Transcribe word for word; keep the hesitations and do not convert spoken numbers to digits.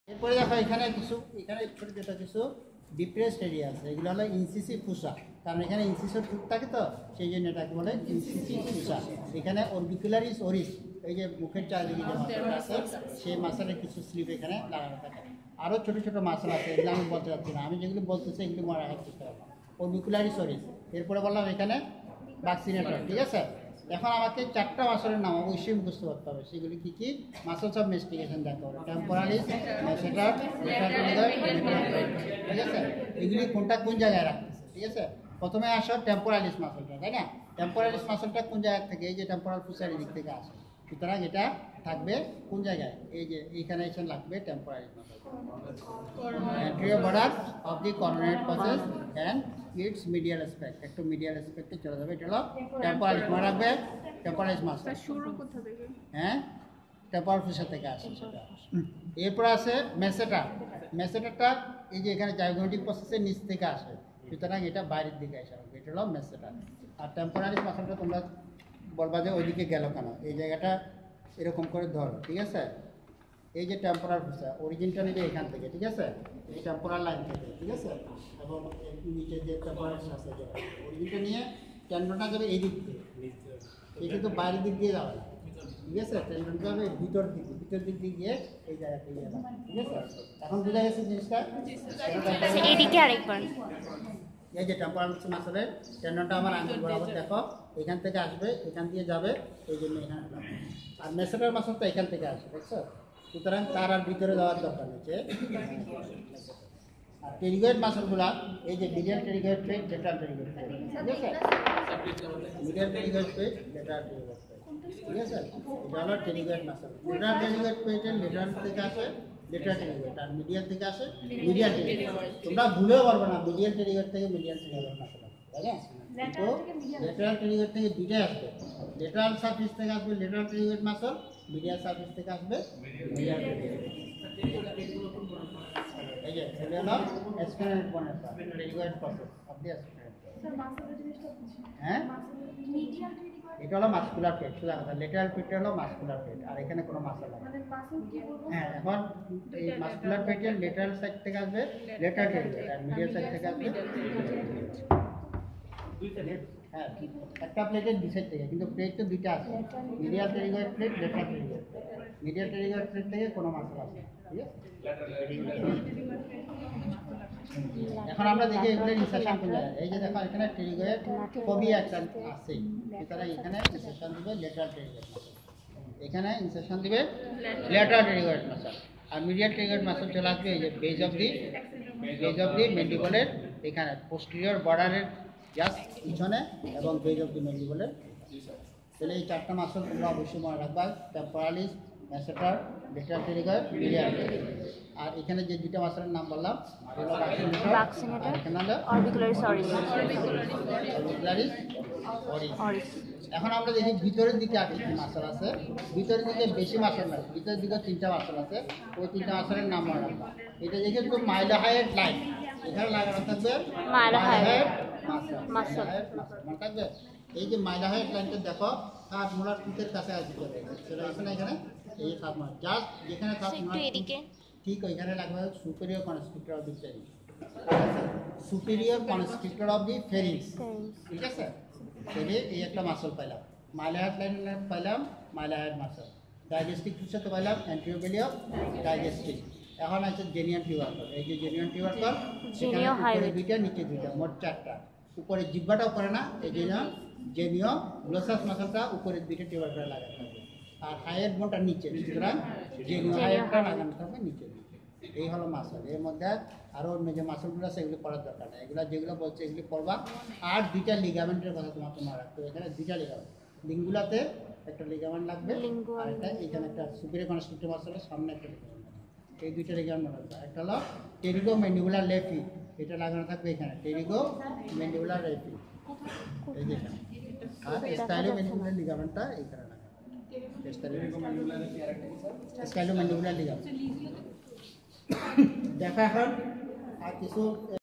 এরপরে দেখো এখানে কিছু এখানে ছোটো ছোটো কিছু ডিপ্রেসড এরিয়া আছে, এগুলো হলো ইনসিসিভ ফুসা, কারণ এখানে ইনসিসিভ ফুট থাকে তো সেই জন্য এটাকে বলে ইনসিসিভ ফুসা। এখানে অরবিকুলারিস ওরিস, এই যে মুখের চারিদিকে যে মাসলটা আছে সেই মাসলের কিছু স্লিপ এখানে লাগানো থাকে। আরও ছোটো ছোটো মাসল আছে, এগুলো আমি বলতে চাচ্ছি না, আমি যেগুলো বলতেছি এগুলো মনে রাখার চেষ্টা করলাম। অরবিকুলারিস ওরিস, এরপরে বললাম এখানে বাক্সিনেটর, ঠিক আছে। এখন আমাকে চারটা মাসলের নাম অবশ্যই মুখস্থ করতে হবে, সেগুলি কী কী মাসলস অফ মেস্টিকেশন দেখতে হবে। টেম্পোরালিস, ম্যাসেটার, ঠিক আছে। এগুলি কোনটা কোন জায়গায় রাখতেছে, ঠিক আছে। প্রথমে আসো টেম্পোরালিস মাসলটা, তাই না। টেম্পোরালিস মাসলটা কোন জায়গা থেকে, এই যে টেম্পোরাল ফুসার দিক থেকে আসে, সুতরাং এটা থাকবে কোন জায়গায়, এই যে এইখানে এসে লাগবে temporalis muscle. anterior border of the coronary process and its medial aspect, একটু মিডিয়াল অ্যাসপেক্টে চলে যাবে, এটা হলো টেম্পোরালিস। মনে রাখবে টেম্পোরালিস মাসল শুরু কোথা থেকে, হ্যাঁ টেম্পোরাল ফুসা থেকে আসে সেটা। এরপর আছে মেসেটার। মেসেটারটা এই যে এখানে জাইগোমেটিক প্রসেসের নিচ থেকে আসে, সুতরাং এটা বাইরের দিকে আসে, এটা হলো মেসেটার। আর টেম্পোরালিস মাসলটা তোমরা বলবা যে ওইদিকে গেল কেন, এই জায়গাটা এরকম করে ধরো, ঠিক আছে। এই যে টেম্পোরাল ফুসা অরিজিনটা নেবে এখান থেকে, ঠিক আছে, এই টেম্পোরাল লাইন থেকে, ঠিক আছে। এবং নিচে যে টেম্পোরাল আছে অরিজিনটা নিয়ে টেন্ডনটা যাবে এই দিক থেকে, এই কিন্তু বাইরের দিক দিয়ে যাবে, ঠিক আছে। টেন্ডনটা যাবে ভিতর দিকে, ভিতর দিক দিয়ে গিয়ে এই জায়গাতে গিয়ে যাবে, ঠিক আছে। এখন বোঝা গেছে জিনিসটা। এদিকে আরেকবার, এই যে টেম্পোরাল মাসলের টেন্ডনটা আমার আঙুল বরাবর দেখো, এখান থেকে আসবে, এখান দিয়ে যাবে, এই জন্য এখানে। আর মেসেটার মাসলটা এখান থেকে আসবে, দেখছো। সুতরাং তার আর ভিতরে যাওয়ার দরকার নেই। আর টেরিগয়েড মাসলগুলা এই যে medial pterygoid plate, lateral pterygoid plate, ঠিক আছে। Medial pterygoid plate, lateral pterygoid plate, ঠিক আছে। এটা হলো টেরিগয়েড মাসল। লেটারাল টেরিগয়েড প্লেটের লেটারাল থেকে আসে লেটারাল টেরিগয়েড, আর মিডিয়াল থেকে আসে মিডিয়াল টেরিগয়েড। তোমরা ভুলেও পারবে না মিডিয়াল টেরিগয়েড থেকে মিডিয়াল টেরিগয়েড মাসল, তাই না। তো লেটারাল টেরিগয়েড থেকে দুইটাই আসবে, লেটারাল সারফেস থেকে আসবে lateral pterygoid muscle, medial surface থেকে আসবে মিডিয়াল টেরিগয়েড। এই যে এটা হলো এসকেলেট বোনের part, pterygoid process of the এসকেলেট। স্যার মাসলের জিনিসটা বুঝি, হ্যাঁ মিডিয়াল টেরিগয়েড, এটা হলো মাসকুলার পেট, সোজা কথা। লেটারাল পেটটা হলো মাসকুলার পেট, আর এখানে কোনো মাসল নেই। মানে মাসল কি বলবো। হ্যাঁ, এখন এই মাসকুলার পেটের লেটারাল সাইড থেকে আসবে লেটারাল টেরিগয়েড, আর মিডিয়াল সাইড থেকে আসবে হ্যাঁ একটা প্লেটের দুই সাইড থেকে, কিন্তু প্লেট তো দুইটা আছে, medial pterygoid plate, lateral pterygoid plate. Medial pterygoid plate থেকে কোনো মাসল আসে, ঠিক আছে। এখন আমরা দেখি এগুলো ইনসারশন কোন জায়গায়। এই যে দেখো এখানে টেরিগয়েড ফোবিয়া একটা আছে, সুতরাং এখানে ইনসারশন দিবে লেটারাল টেরিগয়েড মাসল, এখানে ইনসারশন দিবে লেটারাল টেরিগয়েড মাসল। আর মিডিয়াল টেরিগয়েড মাসল চলে আসবে এই যে base of the base of the ম্যান্ডিবলের এখানে, পোস্টেরিয়র বর্ডারের জাস্ট পিছনে, এবং বেজ অফ দি ম্যান্ডিবলের। তাহলে এই চারটা মাসল তোমরা অবশ্যই মনে রাখবা, temporalis, masseter, lateral pterygoid, medial pterygoid. আর এখানে যে দুইটা মাসলের নাম বললাম হলো বাক্সিনেটর, এখানে হলো অরবিকুলারিস ওরিস। Orbicularis Oris. এখন আমরা দেখি ভিতরের দিকে আর কি মাসল আছে। ভিতরের দিকে বেশি মাসল নাই, ভিতরের দিকে তিনটা মাসল আছে, ওই তিনটা মাসলের নাম মনে রাখবা। এটা দেখে একটু মাইলোহাইড লাইন এখানে লাগানো থাকবে, মাইলোহাইড মাসল মনে থাকবে। এই যে মাইলোহাইড লাইনটা দেখো সাত মোলার টুথের কাছে আসবে, সেটা এখানে এখানে এই সাত মোলার জাস্ট যেখানে সাত মোলার ঠিক ওইখানে লাগবে superior constrictor of the pharynx, superior constrictor of the pharynx, ঠিক আছে। তাহলে এই একটা মাসল পাইলাম, মাইলোহাইড লাইন পাইলাম, মাইলোহাইড মাসল। ডাইজেস্টিক ফুসাতে পাইলাম অ্যান্টেরিয়র বেলি অফ ডাইজেস্টিক। এখন আছে জেনিয়ান টিউবারকল, এই যে জেনিয়ান টিউবারকল, সেখানে উপরে দুইটা নিচে দুইটা, মোট চারটা। উপরে জিহ্বাটা উপরে না, এই জন্য জেনিও গ্লোসাস মাসলটা উপরের দুইটা টিউবারকল লাগাতে হবে, আর হাইয়ের বোনটা নিচে, সুতরাং জেনিও হাইয়েরটা লাগানো থাকবে নিচে। এই হলো মাসল। এর মধ্যে আরও অন্য যে মাসলগুলো আছে এগুলো পড়ার দরকার নেই, এগুলো যেগুলো বলছে এগুলি পড়বা। আর দুইটা লিগামেন্টের কথা তোমাকে মনে রাখতে হবে, এখানে দুইটা লিগামেন্ট, লিঙ্গুলাতে একটা লিগামেন্ট লাগবে, আর একটা এখানে একটা সুপেরিয়র কনস্ট্রিক্টর মাসলের সামনে একটা লিগামেন্ট, এই দুইটা লিগামেন্ট মনে রাখবে। একটা হলো টেরিগো ম্যান্ডিবুলার লেফি, এটা লাগানো থাকবে এখানে, টেরিগো ম্যান্ডিবুলার লেফি এই যে এখানে। আর স্টাইলো ম্যান্ডিবুলার লিগামেন্টটা এখানে লাগাবে, স্টাইলো ম্যান্ডিবুলার লিগামেন্ট। দেখা এখন আর কিছু